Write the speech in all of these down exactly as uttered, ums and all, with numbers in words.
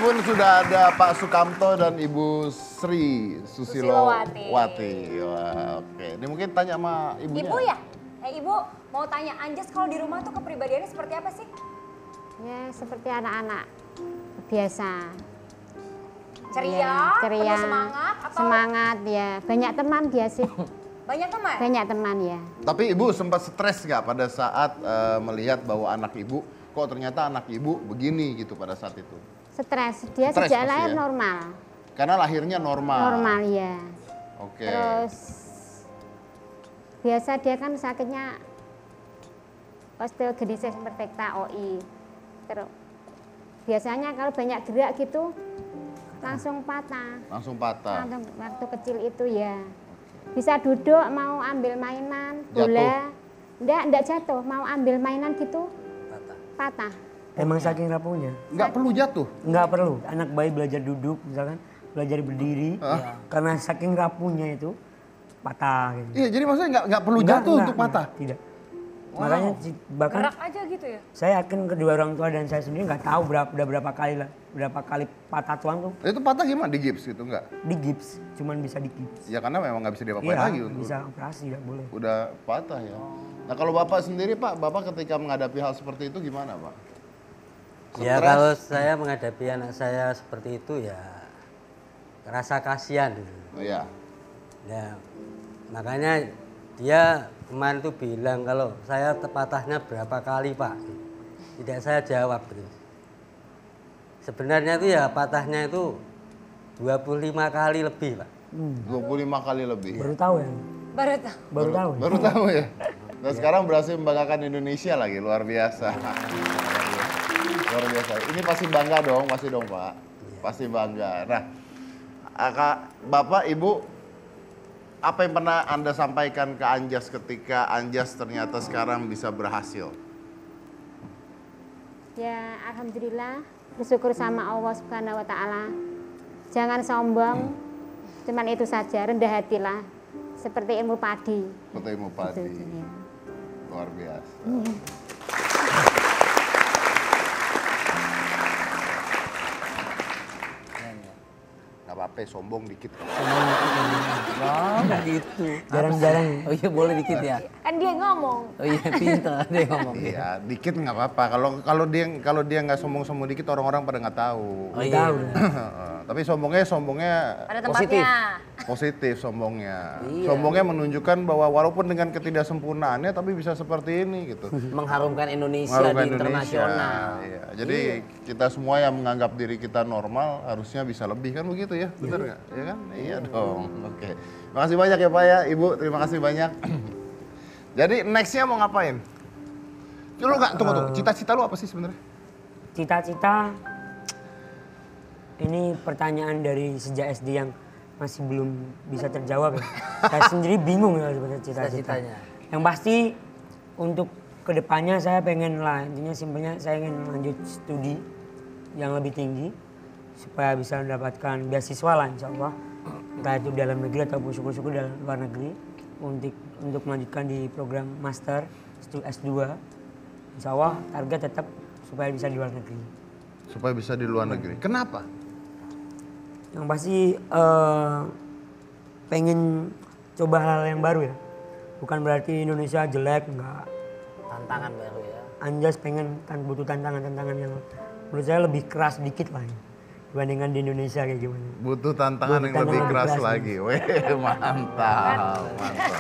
pun sudah ada Pak Sukamto dan Ibu Sri Susilowati. Wah, oke, ini mungkin tanya sama ibunya. Ibu ya? Eh Ibu, mau tanya Anjas kalau di rumah tuh kepribadiannya seperti apa sih? Ya seperti anak-anak biasa. Ceria, ya, ceria, penuh semangat atau? Semangat ya, banyak teman dia sih. Banyak teman? Banyak teman ya. Tapi Ibu sempat stres nggak pada saat uh, melihat bahwa anak Ibu, kok ternyata anak Ibu begini gitu pada saat itu? Stres, dia Stres sejak pasti lahir ya? normal. Karena lahirnya normal? Normal ya. Oke. Terus biasa dia kan sakitnya osteogenesis imperfecta O I. Terus biasanya kalau banyak gerak gitu langsung patah. Langsung patah. Langsung waktu kecil itu ya. Bisa duduk mau ambil mainan, bola. Enggak, enggak jatuh, mau ambil mainan gitu patah. Patah. Emang saking rapuhnya? Enggak perlu jatuh? Enggak perlu. Anak bayi belajar duduk misalkan, belajar berdiri. Hah? Karena saking rapuhnya itu patah gitu. Iya, jadi maksudnya enggak, enggak perlu Enggak, jatuh enggak, untuk patah? enggak, tidak. Wow. Makanya bahkan Gerak aja gitu ya? saya yakin kedua orang tua dan saya sendiri nggak tahu berapa, udah berapa kali lah, berapa kali patah tulang tuh. Itu patah gimana? Di gips gitu enggak? Di gips, cuman bisa di gips. Ya karena memang nggak bisa diapa-apain Iya, lagi. Untuk bisa operasi, nggak boleh. Udah patah ya. Nah kalau Bapak sendiri Pak, Bapak ketika menghadapi hal seperti itu gimana Pak? Ya Stres? kalau saya menghadapi anak saya seperti itu ya rasa kasihan. Oh, iya. Ya makanya dia kemarin tuh bilang kalau saya patahnya berapa kali Pak. Tidak saya jawab gitu. Sebenarnya itu ya patahnya itu dua puluh lima kali lebih Pak. Hmm. dua puluh lima kali lebih. Baru tahu ya? Baru tahu. Baru tahu. Ya? Baru tahu ya. Dan sekarang berhasil membanggakan Indonesia lagi, luar biasa. Luar biasa. Ini pasti bangga dong, pasti dong Pak. Pasti bangga. Nah, Kak, Bapak, Ibu, apa yang pernah Anda sampaikan ke Anjas ketika Anjas ternyata sekarang bisa berhasil? Ya alhamdulillah bersyukur sama Allah Subhanahu wa taala. Jangan sombong. Cuman itu saja, rendah hatilah. Seperti ilmu padi. Seperti ilmu padi. Gitu, ya. Luar biasa. Gak apa-apa, sombong dikit. Oh gitu. Jarang-jarang. Oh iya boleh dikit ya. Kan dia ngomong. Oh iya pintar dia ngomong. Iya, dikit nggak apa-apa. Kalau kalau dia kalau dia nggak sombong-sombong dikit, orang-orang pada nggak tahu. Oh iya. Tahu. Tapi sombongnya sombongnya Pada Positif. tempatnya. positif sombongnya. Iya. Sombongnya menunjukkan bahwa walaupun dengan ketidaksempurnaannya tapi bisa seperti ini gitu. Mengharumkan Indonesia Mengharumkan di internasional. Iya. Jadi kita semua yang menganggap diri kita normal harusnya bisa lebih kan begitu ya, benar nggak? Iya kan? Iya dong. Oke. Terima kasih banyak ya Pak ya, Ibu. Terima kasih banyak. Jadi nextnya mau ngapain? Lu nggak tunggu tunggu. Cita-cita lu apa sih sebenarnya? Cita-cita ini pertanyaan dari sejak S D yang masih belum bisa terjawab ya. Saya sendiri bingung ya sebenarnya cita-cita. Cita-citanya. Yang pasti untuk kedepannya saya pengen lah, intinya simpelnya saya ingin lanjut studi yang lebih tinggi supaya bisa mendapatkan beasiswa lah insya Allah. Entah itu dalam negeri ataupun syukur-syukur dalam luar negeri untuk untuk melanjutkan di program master S dua. Insya Allah target tetap supaya bisa di luar negeri. Supaya bisa di luar negeri. Kenapa? Yang pasti eh, pengen coba hal yang baru ya. Bukan berarti Indonesia jelek, enggak. Tantangan baru ya. Anjas pengen tan butuh tantangan-tantangan yang menurut saya lebih keras dikit lah ya, dibandingkan di Indonesia kayak gimana. Butuh tantangan Butuh yang lebih tantangan keras keras lagi. Weh, mantap, mantap.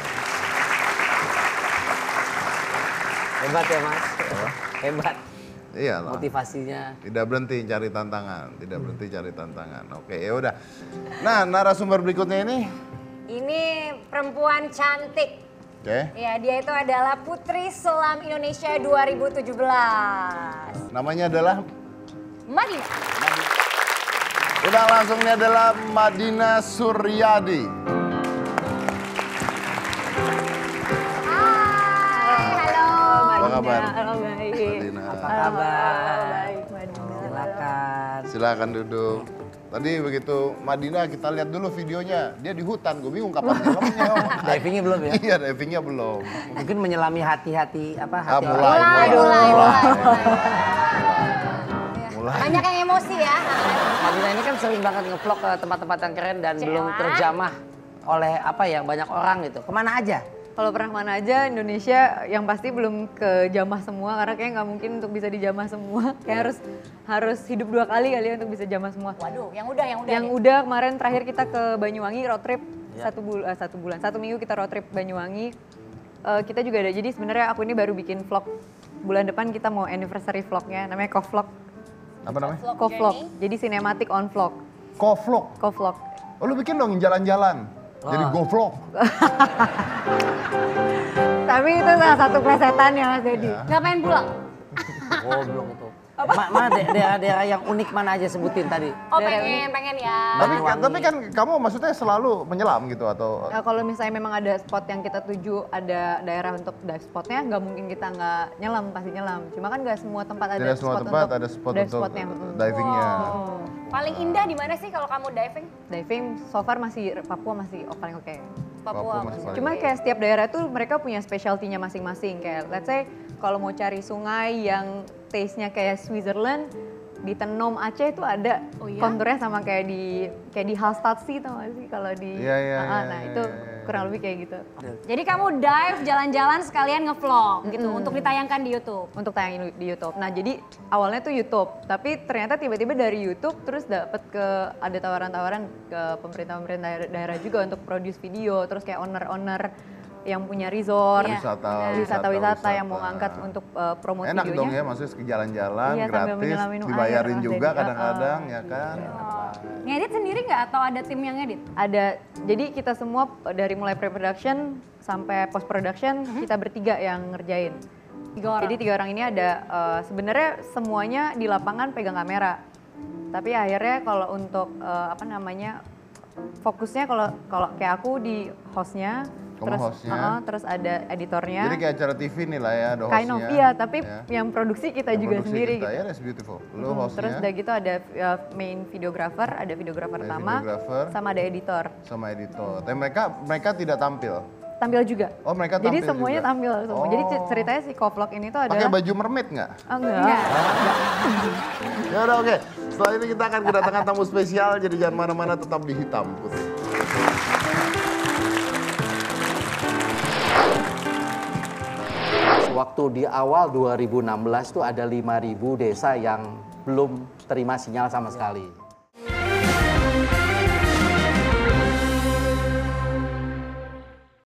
Hebat ya Mas. Hebat. Iya lah. Motivasinya. Tidak berhenti cari tantangan, tidak berhenti cari tantangan. Oke, ya udah. Nah, narasumber berikutnya ini, Ini perempuan cantik. oke. Ya, dia itu adalah Putri Selam Indonesia dua ribu tujuh belas. Namanya adalah Madina. udah langsung ini adalah Madina Suryadi. Hai, halo. Apa kabar? Halo, baik. Madina. Apa kabar? Baik, Madina. Silakan. Silakan duduk. Tadi begitu Madina kita lihat dulu videonya. Dia di hutan, gue bingung kapan nyelamnya. Divingnya belum ya? Iya, divingnya belum. Mungkin menyelami hati-hati apa Ah, hati mulai, orang. mulai, mulai, mulai, mulai. mulai. Mulai. Banyak yang emosi ya. Madinah ini kan sering banget ngevlog ke tempat-tempat yang keren dan belum terjamah oleh apa ya banyak orang gitu. Kemana aja? Kalau pernah mana aja Indonesia yang pasti belum ke jamah semua karena kayak nggak mungkin untuk bisa dijamah semua. Kayak harus harus hidup dua kali kali ya untuk bisa jamah semua. Waduh, yang udah, yang udah. Yang nih. udah kemarin terakhir kita ke Banyuwangi road trip satu bulan, uh, satu bulan, satu minggu kita road trip Banyuwangi. Uh, kita juga ada. Jadi sebenarnya aku ini baru bikin vlog bulan depan kita mau anniversary vlognya, namanya co-vlog. Apa namanya? Co-vlog. Jadi cinematic on vlog. Co-vlog. Co-vlog. Oh, lu bikin dong jalan-jalan. Jadi go vlog. Tapi itu salah satu plesetannya Mas Dedi. Nggak pengen pulang? Goblok itu. Ma mana daerah-daerah yang unik mana aja sebutin tadi? Oh pengen, pengen ya. Tapi, tapi kan kamu maksudnya selalu menyelam gitu atau? Nah, kalau misalnya memang ada spot yang kita tuju, ada daerah untuk dive spotnya, nggak mungkin kita nggak nyelam, pasti nyelam. Cuma kan nggak semua tempat ada Tidak semua spot tempat untuk ada spot dive untuk spotnya. divingnya. Oh. Paling indah di mana sih kalau kamu diving? Diving so far masih Papua masih oh, paling oke. Papua. Papua masih masih. paling Cuma kayak setiap daerah tuh mereka punya specialty-nya masing-masing. Kayak let's say kalau mau cari sungai yang taste-nya kayak Switzerland, di Tenom Aceh itu ada Oh iya? konturnya sama kayak di kayak di Hallstatt sih tau gak sih kalau di Iya, iya, Ah, iya, nah iya, itu iya. kurang lebih kayak gitu. Jadi kamu dive, jalan-jalan sekalian ngevlog gitu untuk ditayangkan di YouTube. Untuk tayang di YouTube. Nah jadi awalnya tuh YouTube, tapi ternyata tiba-tiba dari YouTube terus dapet ke ada tawaran-tawaran ke pemerintah-pemerintah daerah, daerah juga untuk produce video, terus kayak owner-owner yang punya resort, Iya. Wisata, wisata-wisata yang mau ngangkat untuk uh, promosi Enak videonya. dong ya, maksudnya ke jalan-jalan Iya, sambil gratis, menyelam minum dibayarin air, juga jadi, kadang-kadang uh, ya kan. Ngedit sendiri nggak atau ada tim yang ngedit? Ada, jadi kita semua dari mulai pre-production sampai post-production kita bertiga yang ngerjain. Tiga orang. Jadi tiga orang ini ada, uh, sebenarnya semuanya di lapangan pegang kamera. Tapi akhirnya kalau untuk uh, apa namanya, fokusnya kalau kalau kayak aku di hostnya, Kamu terus hostnya. uh, terus ada editornya. Jadi kayak acara T V nih lah ya, ada Kind of, hostnya. iya, tapi ya. yang produksi kita Yang juga produksi sendiri kita, gitu. ya that's beautiful. Lu Hmm, hostnya, terus udah gitu ada uh, main videographer, ada videographer Ada utama, videographer. sama ada editor. sama editor. Tapi mereka mereka tidak tampil. Tampil juga. Oh, mereka Jadi tampil semuanya juga. tampil semua. Jadi Oh. ceritanya si co-vlog ini tuh Pakai adalah baju mermaid nggak? Oh, enggak. Enggak. Ya udah oke. Setelah ini kita akan kedatangan tamu spesial, jadi jangan mana-mana, tetap di Hitam Putih. Waktu di awal dua ribu enam belas tuh ada lima ribu desa yang belum terima sinyal sama sekali.